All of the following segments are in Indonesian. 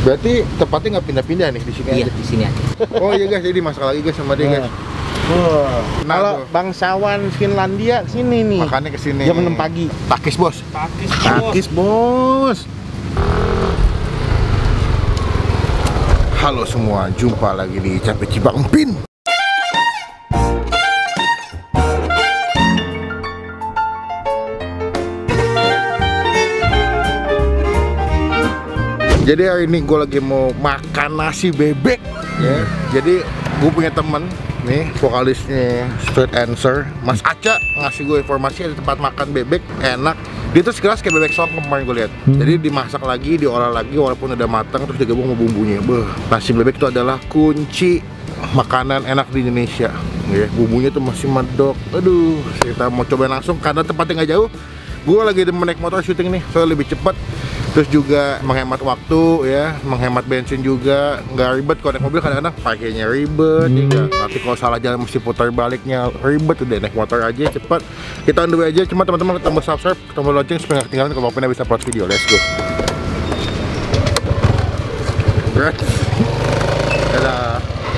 Berarti tempatnya nggak pindah-pindah nih di sini Iya, aja? di sini aja. Oh iya guys, jadi masak lagi guys sama dia guys. Nah, Kalau tuh. bangsawan Finlandia sini nih. Makannya kesini. Jam 6 pagi. Takis bos. Takis bos. Halo semua, jumpa lagi di Cafe Cibangpin. Jadi hari ini gue lagi mau makan nasi bebek ya. Jadi gue punya temen nih, vokalisnya Street Answer, Mas Aca, ngasih gue informasi ada tempat makan bebek enak. Dia tuh sekelas kayak bebek songkem kemarin gue lihat. Jadi dimasak lagi, diolah lagi walaupun udah matang, terus digabung sama bumbunya. Nasi bebek itu adalah kunci makanan enak di Indonesia. Ya, bumbunya tuh masih medok. Aduh, kita mau coba langsung karena tempatnya nggak jauh. Gue lagi naik motor syuting nih, soalnya lebih cepat. Terus juga menghemat waktu ya, menghemat bensin juga, nggak ribet. Kalau naik mobil kadang-kadang pakainya ribet, ya. Nanti kalau salah jalan mesti putar baliknya ribet. Udah naik motor aja cepet. Kita on the way aja. Cuma teman-teman tambah subscribe, tambah lonceng supaya nggak ketinggalan kalau apapun bisa upload video. Let's go. Berat. Dadah.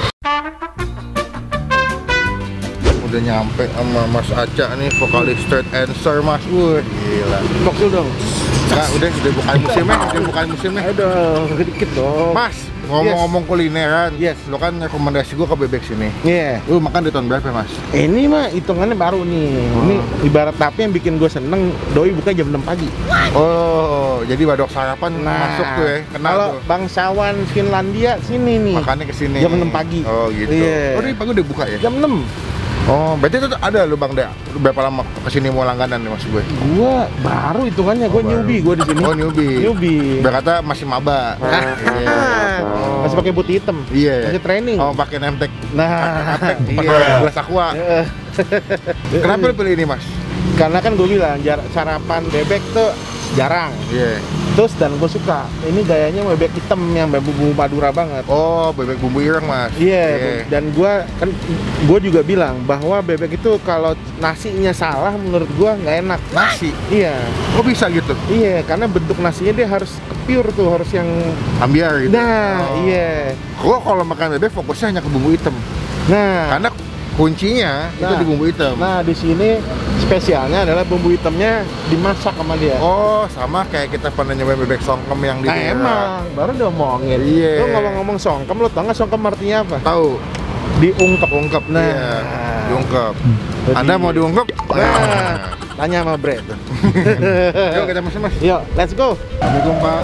Udah nyampe sama Mas Aca nih, vokalis Street Answer Mas. Wih, gila. Blok dulu dong. Nah, udah bukan musimnya. Aduh, dikit dong. Mas, ngomong-ngomong kulineran. Yes. Lo kan rekomendasi gua ke bebek sini. Iya. Lu makan di tahun berapa, Mas? Ini mah hitungannya baru nih. Ini ibarat tapi yang bikin gue seneng, doi buka jam 6 pagi. Oh, jadi badok sarapan masuk tuh ya. Kenal Kalau tuh. bangsawan Finlandia sini nih. Makannya kesini. Jam 6 pagi. Oh, gitu. Iya. Oh, ini pagi udah buka ya? Jam 6. Oh, berarti itu ada lu Bang Dea. Berapa lama kesini mau langganan nih Mas gue? Gua baru hitungannya, gue baru. newbie gue di sini. Oh, newbie. Berkata masih maba. Iya. Oh. Masih pakai putih hitam. Iya. Masih training. Oh, pakai nemtek. Nah, Pakai gelas aqua. Kenapa lu pilih ini, Mas? Karena kan gue bilang sarapan bebek tuh jarang. Iya. Terus dan gue suka. Ini gayanya bebek hitam yang bumbu Madura banget. Oh, bebek bumbu ireng, Mas. Iya. Dan gue juga bilang bahwa bebek itu kalau nasinya salah menurut gue nggak enak. Nasi? Iya. Kok bisa gitu? Iya, karena bentuk nasinya dia harus pure tuh, harus yang Ambiar gitu. Nah, iya. Gua kalau makan bebek fokusnya hanya ke bumbu hitam. Nah, Karena kuncinya itu di bumbu hitam. Nah, di sini spesialnya adalah bumbu hitamnya dimasak sama dia. Oh, sama kayak kita pernah nyobain bebek songkem yang di Nah, daerah. emang baru diomongin. Iya. Lu ngomong-ngomong songkem, lu tau nggak songkem artinya apa? Tahu? Diungkep. Nah, Iya, diungkep. Jadi- Anda mau diungkep? Nah, tanya sama Bre. Yuk kita masuk, Mas. Yuk, let's go. Assalamualaikum, Pak.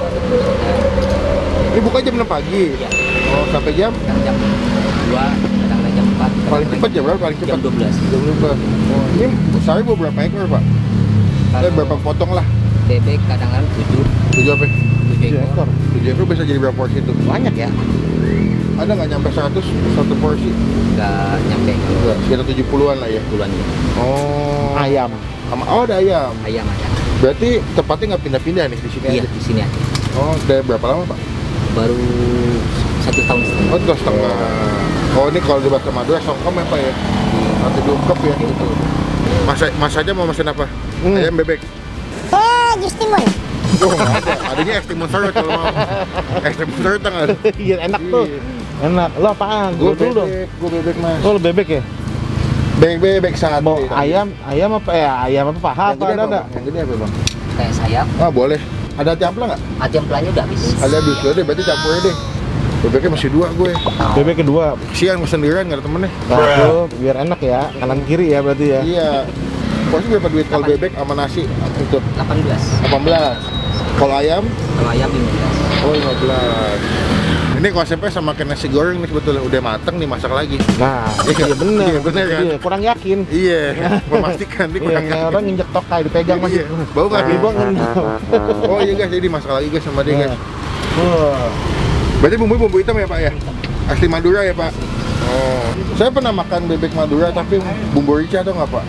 Ini buka jam 6 pagi? Iya. Oh, sampai jam? Jam 2, kadang jam 4. Paling cepat jam berapa? Paling cepat? Jam 12. Jam 12. Oh, ini sehari mau berapa ekor, Pak? Kalau Berapa potong lah? bebek kadang-kadang 7 7 apa? 7 ekor. 7 ekor bisa jadi berapa porsi itu? Banyak ya? Ada nggak nyampe 100 satu porsi? Nggak nyampe Enggak, sekitar 70-an lah ya. bulan ya. Oh. Ayam. Oh, ada ayam. Ayam ada. Berarti tempatnya nggak pindah-pindah nih di sini Iya, aja? di sini aja. Oh, udah berapa lama, Pak? Baru 1 tahun setengah. Oh, 2,5. Oh, ini kalau di Bahasa Madura songkem ya, Pak ya? Nanti diungkep ya? Itu. Mas aja mau mesen apa? Ayam bebek? Jus timun. Oh, nggak ada. Adanya es timun serut kalau mau. Es timun serut nggak ada. Iya, enak tuh. Enak. Lo apaan? Gue Gua dulu dong. bebek, gue bebek, Mas. Oh, lo bebek ya? Bebek sate. Mau tadi. ayam apa ya? Ayam apa paha Yang apa gede ada apa, enggak? Bang? Yang gede apa, Bang? Kayak sayap. Ah, boleh. Ada hati ampela nggak? Hati ampelanya udah habis. Ada habis deh, berarti campur deh. Bebeknya masih 2 gue. Bebek kedua. Siang sendirian nggak ada temennya. Satu, biar enak ya. Kanan kiri ya berarti ya. Iya. Porsi berapa duit kalau Delapan. bebek sama nasi itu? 18. 18. Kalau ayam? Kalau ayam 15. Oh, 15. Ini konsepnya sama kayak nasi goreng nih sebetulnya udah mateng nih masak lagi. Nah, Iya, iya bener. iya, bener kan? Iya, kurang yakin. Iya, memastikan nih Iya, kurang kayak orang nginjek tokai dipegang masih. Iya, bau nggak? Iya, bau nggak? Oh iya guys, jadi masak lagi guys sama dia guys. Wah. Berarti bumbu hitam ya Pak ya? Asli Madura ya Pak? Oh, saya pernah makan bebek Madura tapi bumbu rica atau nggak Pak?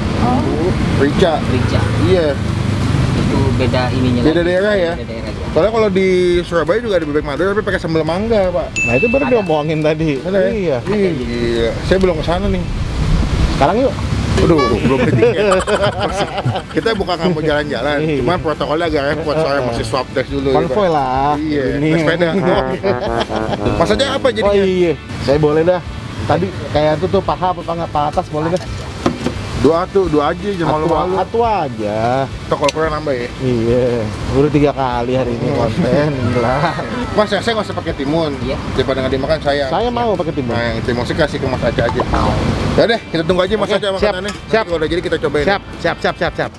Rica. Rica. Iya. Itu beda ininya Beda lagi. daerah ya? Beda daerah ya. Soalnya kalau di Surabaya juga ada bebek Madura tapi pakai sambal mangga Pak. Nah, itu baru Ada. diomongin tadi. Ada ya? Iya. Iya. Saya belum kesana nih. Sekarang yuk. Aduh, belum ditiket. Kita bukan nggak mau jalan-jalan, Iya. cuma protokolnya agak repot soalnya masih swab test dulu. Konvoy Pak. lah. Iya, Ini. naik sepeda. Mas aja apa Oh jadinya? iya, saya boleh dah. Tadi kayak itu tuh paha apa nggak paha atas boleh dah. Dua aja, jangan malu-malu. Atu aja. Toh kalau kurang nambah ya. Iya, udah 3 kali hari ini konten, gila. Mas, saya nggak usah pakai timun. Iya. Daripada nggak dimakan saya. Saya mau pakai timun. Nah, yang timun sih kasih ke Mas Aca aja. Ya deh, kita tunggu aja Mas Oke, Aca siap, makanannya. siap. Nanti kalau udah jadi kita cobain. Siap.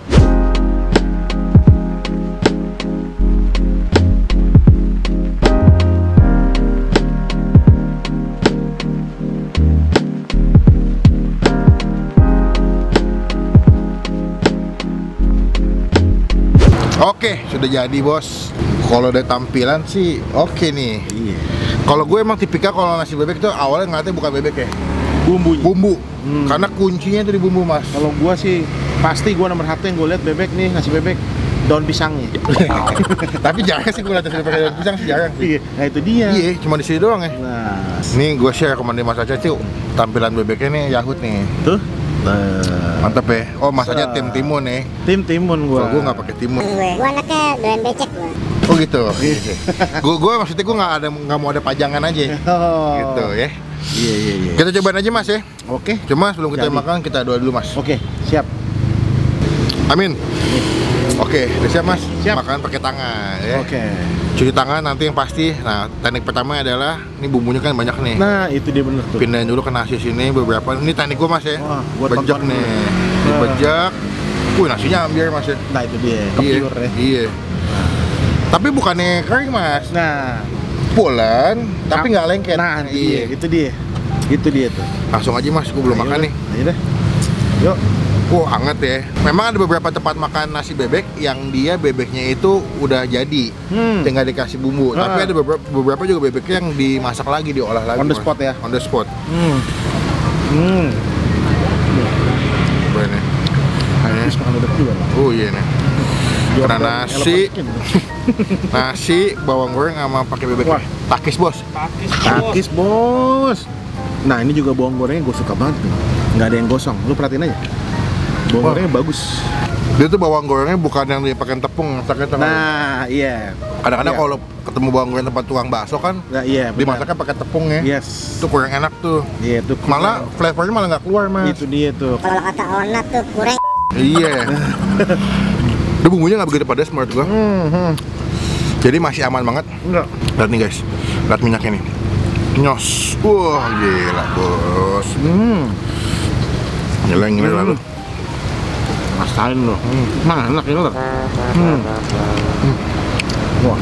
Oke, sudah jadi bos. Kalau dari tampilan sih oke nih. Iya. Kalau gue emang tipikal kalau nasi bebek tuh awalnya ngeliatnya bukan bebek ya, Bumbunya. bumbu. Karena kuncinya itu di bumbu mas. Kalau gua sih pasti gua nomor 1 yang gua lihat bebek nih, nasi bebek daun pisangnya. Tapi jarang sih gue liat nasi bebek daun pisang sih jarang sih. Iya, nah itu dia. Iya, cuma di sini doang ya. Nah, Nih gue share rekomendasi Mas Aca sih tampilan bebeknya nih Yahut nih. tuh. Mantep ya. Oh Mas Aca tim timun nih. Tim timun Kalau gua. gue nggak pakai timun. Gue anaknya doyan becek gue. Oh gitu. Gue maksudnya gue nggak mau ada pajangan aja. Oh. Gitu ya. Iya. Kita cobain aja mas ya. Oke. Cuma sebelum kita Jadi. makan kita doa dulu mas. Oke, siap. Amin. Oke, udah siap mas. Siap. Makan pakai tangan ya. Oke. Cuci tangan nanti yang pasti. Nah, teknik pertama adalah ini bumbunya kan banyak nih. Nah, itu dia bener tuh. Pindahin dulu ke nasi sini beberapa. Ini teknik gue mas ya. Wah, gua Bejek tonton nih. dulu. Dibejek. Nasinya ambil mas ya. Nah, itu dia. Iya. Kepiur ya. Iya. Tapi bukannya kering mas. Nah, Pulen, tapi nggak lengket. Nah, iya. itu dia. Itu dia tuh. Langsung aja mas, gue belum Ayo makan deh. nih. Ayo deh. Yuk. Wah, hangat ya. Memang ada beberapa tempat makan nasi bebek yang dia bebeknya itu udah jadi, tinggal dikasih bumbu. Ah. Tapi ada beberapa juga bebeknya yang dimasak lagi, diolah lagi. On the Mas. spot ya? On the spot. Coba ini. Habis makan bebek juga lah. Oh iya nih. Karena nasi, Elephant chicken. nasi, bawang goreng sama pakai bebek. Wah. Takis bos. Takis bos. Nah ini juga bawang gorengnya gue suka banget nih. Nggak ada yang gosong. Lu perhatiin aja. Bawang Wah. gorengnya bagus. Dia tuh bawang gorengnya bukan yang dipakai tepung, masaknya tengah. Nah iya. Kadang-kadang Iya. kalau ketemu bawang goreng tempat tukang bakso kan, Nah iya. benar. dimasaknya pakai tepung ya. Yes. Itu kurang enak tuh. Iya itu. Malah flavornya malah nggak keluar mas. Itu dia tuh. Kalau kata Ona tuh kurang. Iya. Dia bumbunya nggak begitu pedas menurut gua. Jadi masih aman banget. Enggak. Lihat nih guys, lihat minyaknya nih. Nyos. Wah gila bos. Gila lalu. Rasain loh. Mana enak ini loh. Wah.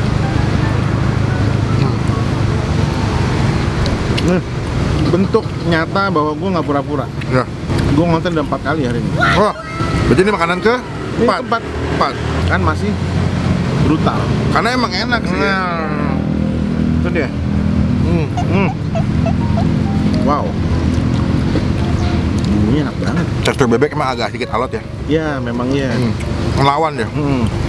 Bentuk nyata bahwa gue nggak pura-pura. Ya. Gue ngonten udah 4 kali hari ini. Wah. Berarti ini makanan ke Ini 4. keempat. 4. Kan masih brutal. Karena emang enak sih. Itu dia. Wow. Bumbunya enak banget. Tekstur bebek emang agak sedikit alot ya. Ya memang iya. Melawan ya.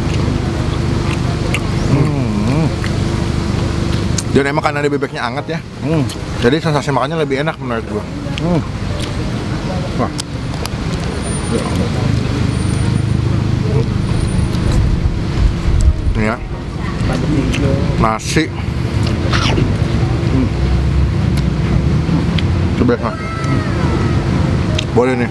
Dan emang karena ada bebeknya anget ya. Jadi sensasi makannya lebih enak menurut gua. Wah. Ya ampun. Ini ya. Nasi. Coba ya. Boleh nih.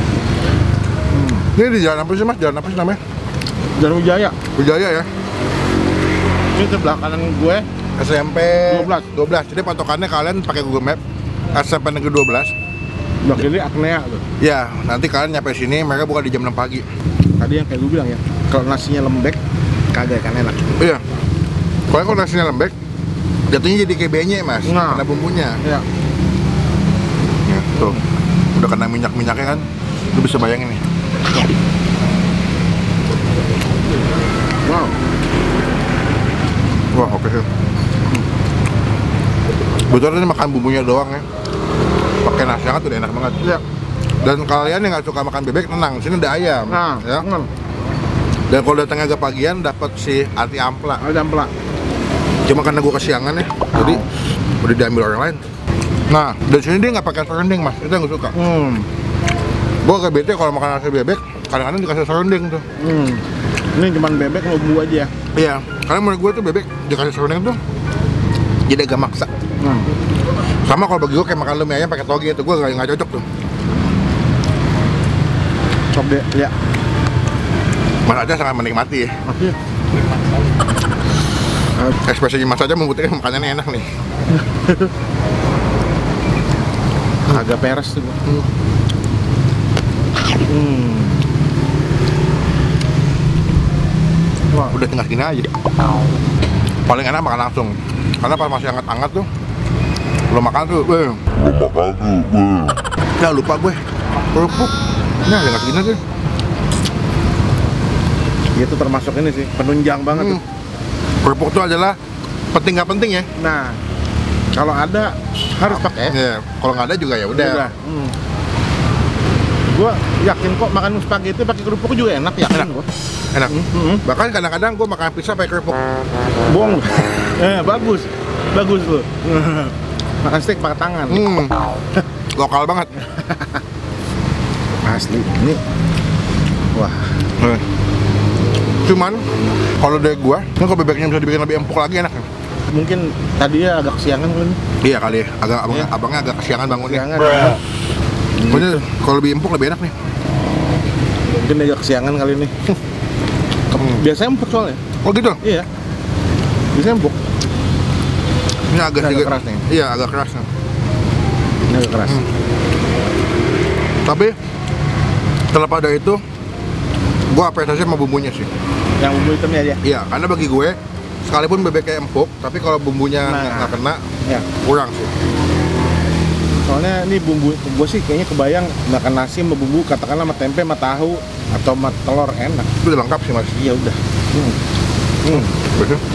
Ini di jalan apa sih mas? Jalan apa sih namanya? Jalan Wijaya. Wijaya ya. Ini sebelah kanan gue. SMP 12. 12. Jadi patokannya kalian pakai Google Map SMP Negeri 12. Sebelah kiri Aknea tuh. Ya, nanti kalian nyampe sini mereka buka di jam 6 pagi. Tadi yang kayak gue bilang ya, kalau nasinya lembek, kagak kan enak. Iya. Soalnya kalau nasinya lembek, jatuhnya jadi kayak benyek mas, Nah. kena bumbunya. Ya. Ya, tuh, udah kena minyak-minyaknya kan, lu bisa bayangin nih. Wow. Wah, oke sih. Betul ini makan bumbunya doang ya. Pakai nasi hangat udah enak banget. Ya. Dan kalian yang nggak suka makan bebek, tenang, sini ada ayam. Nah, ya. Dan kalau datangnya agak pagian, dapat si ati ampla. ada ampla. Cuma karena gue kesiangan ya, jadi udah diambil orang lain. Nah, dari sini dia nggak pakai serunding mas, itu yang gue suka. Gue agak bete kalau makan nasi bebek, kadang-kadang dikasih serunding tuh. Ini cuman bebek sama bumbu aja. Iya, karena menurut gue tuh bebek dikasih serunding tuh jadi agak maksa. Sama kalau bagi gue kayak makan mie ayam pakai toge itu, gue nggak cocok tuh. Coba ya. Mas Aca sangat menikmati ya. Masih. Ekspresinya Mas Aca membuktikan makanannya enak nih. Agak peres tuh. Wah, udah tinggal gini aja. Paling enak makan langsung. Karena pas masih hangat-hangat tuh, lo makan tuh, ya lupa gue, kerupuk. Nah, tinggal segini tuh. Itu termasuk ini sih, penunjang banget tuh. Kerupuk tuh adalah penting nggak penting ya. Nah, kalau ada harus pakai. Ya, kalau nggak ada juga ya udah. Gua yakin kok makan spaghetti pakai kerupuk juga enak, yakin gua. Enak. Bahkan kadang-kadang gue makan pizza pakai kerupuk. Bohong. Bagus. Bagus lu. Makan steak pakai tangan. Lokal banget. Asli. Ini. Wah. Cuman kalau dari gua, kan kalau bebeknya bisa dibikin lebih empuk lagi enak. Mungkin tadi ya agak kesiangan kali. Iya kali ya, abangnya agak kesiangan bangunnya. Kesiangan. Pokoknya kalau lebih empuk lebih enak nih. Mungkin agak kesiangan kali ini. Biasanya empuk soalnya. Oh gitu? Iya. Biasanya empuk. Ini agak keras nih. Iya, agak keras. Ini agak keras. Tapi terlepas dari itu, gue apresiasi sama bumbunya sih. Yang bumbu hitamnya aja. Iya, karena bagi gue sekalipun bebeknya empuk, tapi kalau bumbunya nggak kena, ya kurang sih. Soalnya ini bumbu, gue sih kayaknya kebayang makan nasi sama bumbu, katakanlah sama tempe, sama tahu, atau sama telur enak. Itu udah lengkap sih mas. Iya udah. Betul.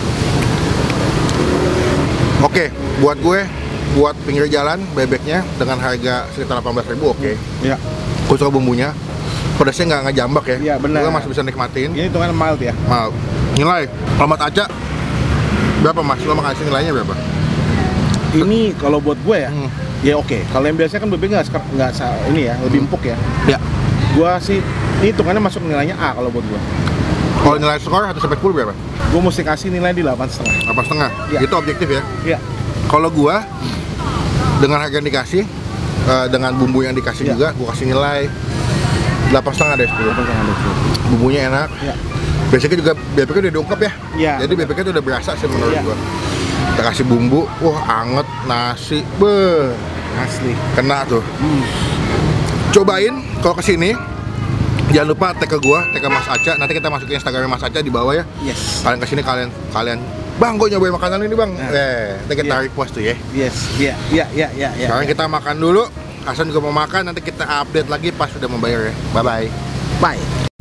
Oke, buat gue, buat pinggir jalan bebeknya dengan harga sekitar 18.000 oke. Iya. Gue suka bumbunya, pedasnya nggak ngejambak ya. Iya benar. Gue masih bisa nikmatin. Ini hitungan mild ya. Mild. Nilai, kalau Mas Aca berapa mas? Lo makan nilainya berapa? Ini kalau buat gue ya, ya oke. Kalau yang biasanya kan bebek nggak ini ya, lebih empuk ya. Ya. Gua sih ini hitungannya masuk nilainya A kalau buat gua. Kalau nilai skor 1 sampai 10 berapa? Gua mesti kasih nilai di 8,5. 8,5. Ya. Itu objektif ya. Iya. Kalau gua dengan harga yang dikasih, dengan bumbu yang dikasih juga, gua kasih nilai 8,5 dari 10. 8,5. Bumbunya enak. Iya. Biasanya juga bebeknya udah diungkep ya. Iya. Jadi bebeknya tuh udah berasa sih menurut Iya. gua. Kita kasih bumbu, wah anget nasi, Asli. kena tuh. Cobain kalau kesini, jangan lupa tag ke gua, tag ke Mas Aca. Nanti kita masukin Instagramnya Mas Aca di bawah ya. Yes. Kalian kesini kalian, bang, gua nyobain makanan ini bang. Nanti kita Iya. repost tuh ya. Yes. Iya. Sekarang kita makan dulu. Hasan juga mau makan, nanti kita update lagi pas sudah membayar ya. Bye bye. Bye.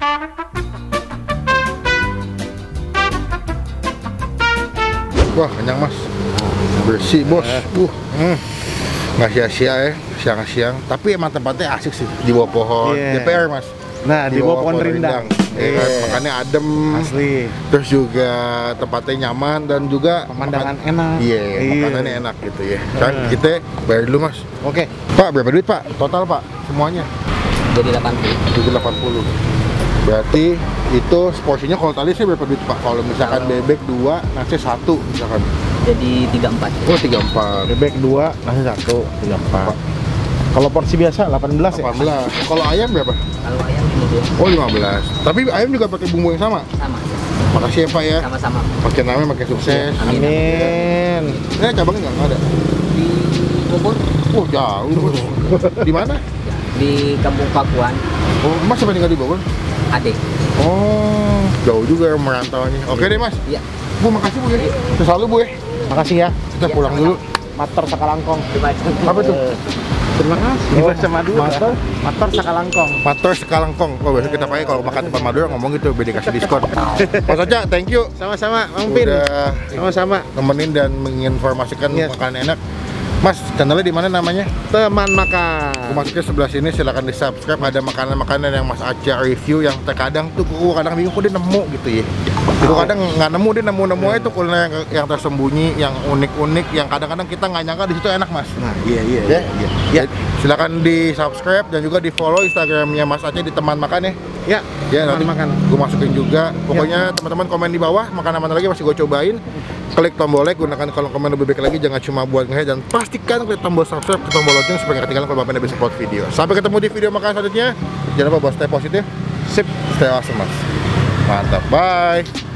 Wah, kenyang mas. Bersih bos. Nggak sia-sia ya, siang-siang. Tapi emang tempatnya asik sih, di bawah pohon. Iya. DPR mas. Nah, di bawah pohon rindang. Ya kan? Makannya adem. Asli. Terus juga tempatnya nyaman dan juga Pemandangan enak. Iya, makanannya enak gitu ya. Kan kita bayar dulu mas. Oke. Pak, berapa duit pak? Total pak, semuanya? Jadi 80. Jadi 80. Berarti itu porsinya kalau tadi sih berapa duit pak? Kalau misalkan bebek 2, nasi 1 misalkan. Jadi 34. Oh 34. Bebek 2, nasi 1, 34. Kalau porsi biasa 18 ya? 18. Kalau ayam berapa? Kalau ayam 15. Oh 15. Tapi ayam juga pakai bumbu yang sama. Sama. Makasih ya pak ya. Sama-sama. Makin namanya makin sukses. Amin. Ini cabangnya nggak ada. Di Bogor, Oh jauh. Di mana? di Kampung Pakuan, Oh mas sampai tinggal di Bogor? Ade. Oh jauh juga merantaunya. Oke deh mas. Iya. Bu makasih bu ya. Selalu bu ya. Makasih ya. Kita Iya, pulang sama-sama. dulu. Mator Sakalangkong. Apa tuh? Terima kasih. Oh, Bahasa Madura. Mator Sakalangkong. Mator Sekalangkong. Oh besok kita pakai kalau makan tempat Madura ngomong gitu, beda kasih diskon. Mas Aca, thank you. Sama-sama, Mang Pin. Udah Sama-sama. nemenin dan menginformasikan Yes. makanan enak. Mas, channelnya di mana namanya? Teman makan. Aku masukin sebelah sini, silakan di subscribe. Ada makanan-makanan yang Mas Aca review yang terkadang tuh aku kadang bingung kok dia nemu gitu ya. Itu kadang nggak nemu, dia nemu itu kuliner yang tersembunyi, yang unik-unik, yang kadang-kadang kita nggak nyangka di situ enak, Mas. Nah, iya. Ya, silakan di subscribe dan juga di follow Instagramnya Mas Aceh di Teman Makan ya. Ya, nanti makan. gue masukin juga. Pokoknya teman-teman komen di bawah makanan mana lagi masih gue cobain. Klik tombol like, gunakan kolom komen lebih baik lagi, jangan cuma buat nge dan pastikan klik tombol subscribe, ke tombol lonceng supaya nggak ketinggalan kalau Bapak bisa upload video. Sampai ketemu di video makanan selanjutnya. Jangan lupa buat stay positif, sip, stay awesome, Mas. Mantap, bye.